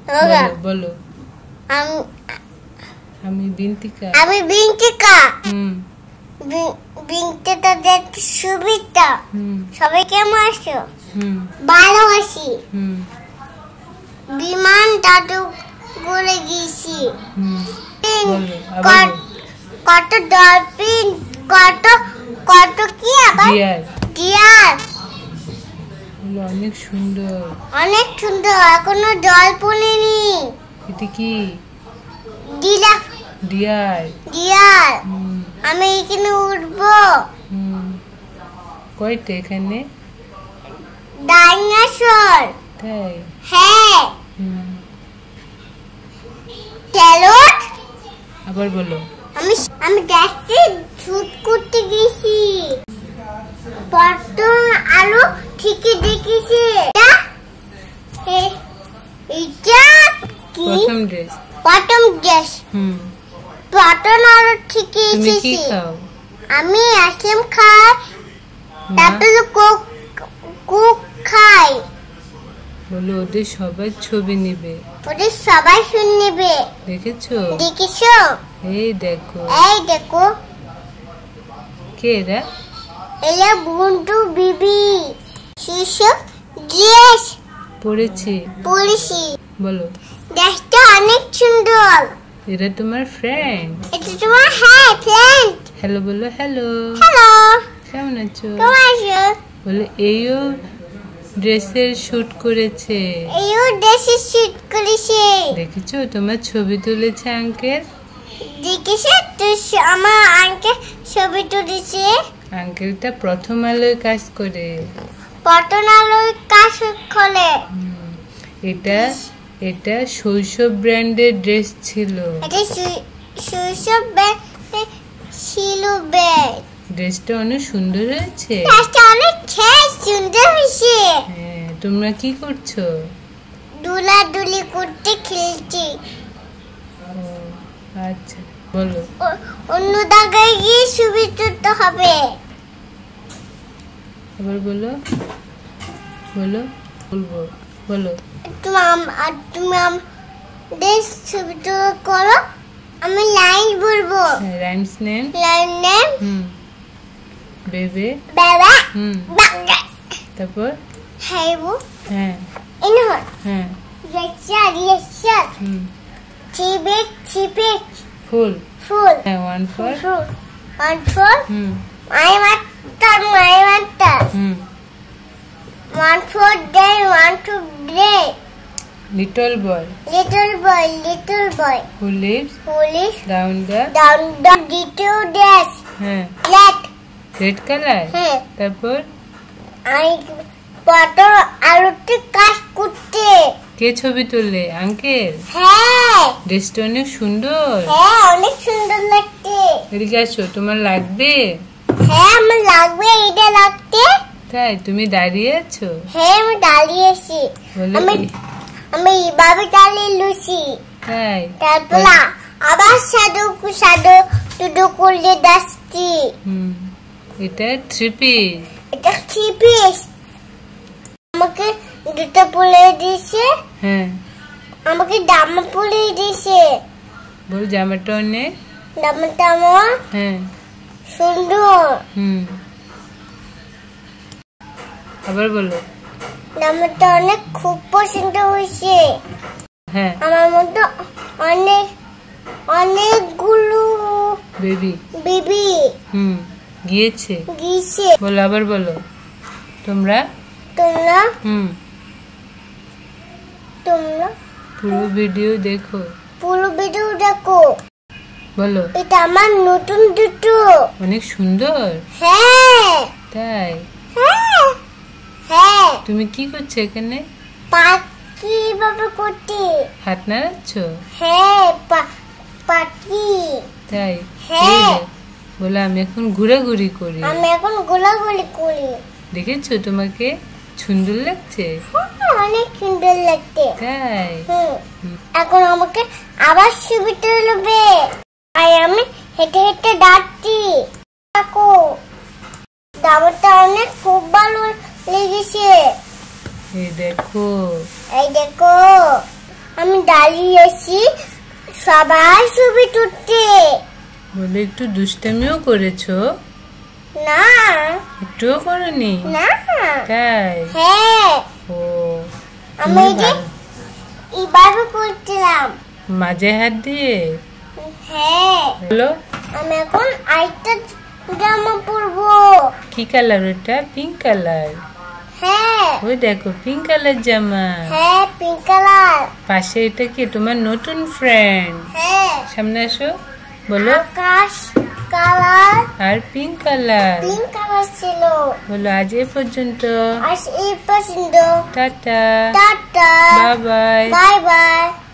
বলো বলো। আমি বিন্তিকা। বিন্তিকা দেখতে সুবিধা। সবাই কেমন আছো? ভালো আছি। বিমান দাদু বলে গেছি। কত ডলফিন, কত কত কি আবার ডিয়ার। অনেক সুন্দর, অনেক সুন্দর। এখনো জল পড়েনি। এটা কি? ডিয়ার। ডিয়ার। আমি এখানে উঠবো। কয়টা এখানে? ডাইনোসর। তাই? হ্যাঁ। ক্যারট। আবার বলো। আমি দেখছি শুট করতে গেছি। প্রথম আলো ঠিকই দেখেছি। এটা কি? প্রথম ড্রেস। প্রথম আলো ঠিকই তুমি কি খাও? আমি আইসক্রিম খাই, তারপরে কোক খাই। বলো ওদের সবাই ছবি নেবে। ওদের সবাই ছবি নেবে। দেখেছো? দেখেছো? এই দেখো। এই দেখো। কে এরা? এরা বন্ধু বিবি। শিশু ড্রেস পরেছি। বলো। ড্রেসটা অনেক সুন্দর। এরা তোমার ফ্রেন্ড? এটা তোমার ফ্রেন্ড। হ্যালো বলো। হ্যালো। হ্যালো। কেমন আছো? কেমন আছো? বলে এইও ড্রেসের শুট করেছে। দেখেছো তোমার ছবি তুলেছে আঙ্কেল? দেখেছো তো আমার আঙ্কেল ছবি তুলেছে। আঙ্কেলটা প্রথম আলোয় কাজ করে। প্রথম আলোয় কাজ করে। এটা শৈশব ব্র্যান্ডের ড্রেস ছিল। এটা শৈশব ব্র্যান্ডের ছিল। ড্রেসটা অনেক সুন্দর হয়েছে। ড্রেসটা অনেক সুন্দর হয়েছে। হ্যাঁ, তোমরা কি করছো? দুলাদুলি করতে খেলছি। আচ্ছা বলো। অন্য জায়গায় গিয়ে ছবি তুলতে হবে। আবার বলো। বলো। বলো। তুমি আমাদের ছবি তুলে করো। আমি লাইন বলবো। Rhymes name. বেবে। তারপর হাইবু। হ্যাঁ। ইনহর। হ্যাঁ। ইয়েসার। চিপিক। ফুল। হ্যাঁ, one for my matter. One for day, one to day. Little boy. Who lives down the little dash. হ্যাঁ। Red colour. তারপর প্রথম আলোতে কাজ করতে। কে ছবি তুললে? আঙ্কেল? হ্যাঁ। ড্রেসটা অনেক সুন্দর। হ্যাঁ, অনেক সুন্দর লাগছে। এদিকে আসো, তোমার লাগবে? হ্যাঁ, আমার লাগবে। এটা লাগতে। তাই? তুমি দাঁড়িয়ে আছো? হ্যাঁ, আমি দাঁড়িয়ে আছি। আমি এইভাবে দাঁড়িয়ে লুচি। তাই? তারপর আবার সাদু টুডু করলে দাসছি। এটা 3 piece। এটা 3 piece। আমাকে জুতো পরে দিয়েছে। হ্যাঁ। আমাকে জামা পরে দিয়েছে। বল জামাটা অনেক। জামাটা আমার হ্যাঁ সুন্দর। আবার বলো। জামাটা অনেক খুব পছন্দ হয়েছে। হ্যাঁ। আমার মতো অনেকগুলো বেবি গিয়েছে। বলো। আবার বলো। তোমরা পুরো ভিডিও দেখো। বলো। এটা আমার নতুন জুতো। অনেক সুন্দর। হ্যাঁ। তাই? হ্যাঁ। তুমি কি করছো এখানে? পাখি বাবা করতে। হাত নাড়াচ্ছ? হ্যাঁ, পাখি। তাই? হ্যাঁ। বলো আমি এখন ঘোরাঘুরি করি। দেখেছো তোমাকে সুন্দর লাগছে? অনেক সুন্দর লাগছে। তাই? এখন আমাকে আবার ছবি তুলবে। আর আমি হেঁটে হেঁটে ডাকছি। জামাটা অনেক খুব ভালো লেগেছে। এই দেখো। আমি দাঁড়িয়েছি সবাই ছবি তুলতে। বলে একটু দুষ্টামিও করেছো? না, একটুও করনি? না। তাই? হ্যাঁ, ও, আমি যে এইভাবে করছিলাম। মাঝে হাত দিয়ে? হ্যাঁ। বলো। আমি এখন আরেকটা জামা পরবো। কি কালার ওটা? Pink colour? হ্যাঁ। ওই দেখো পিঙ্ক কালার জামা। হ্যাঁ, পিঙ্ক কালার। পাশে এটা কি তোমার নতুন ফ্রেন্ড? হ্যাঁ। সামনে আসো, বলো। আকাশ কালার আর পিঙ্ক কালার। পিঙ্ক কালার ছিল। বলো আজ এ পর্যন্ত। আজ এই পছন্দ। টাটা। টাটা। Bye bye. Bye by.